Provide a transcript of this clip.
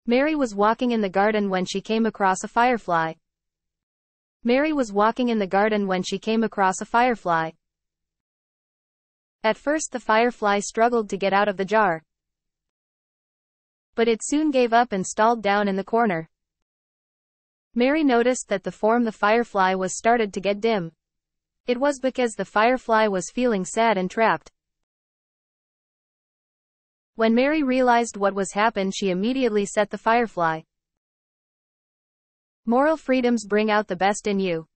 Mary was walking in the garden when she came across a firefly. Mary was walking in the garden when she came across a firefly. At first the firefly struggled to get out of the jar. But it soon gave up and stalled down in the corner. Mary noticed that the form the firefly was started to get dim. It was because the firefly was feeling sad and trapped. When Mary realized what was happened, she immediately set the firefly. Moral freedoms bring out the best in you.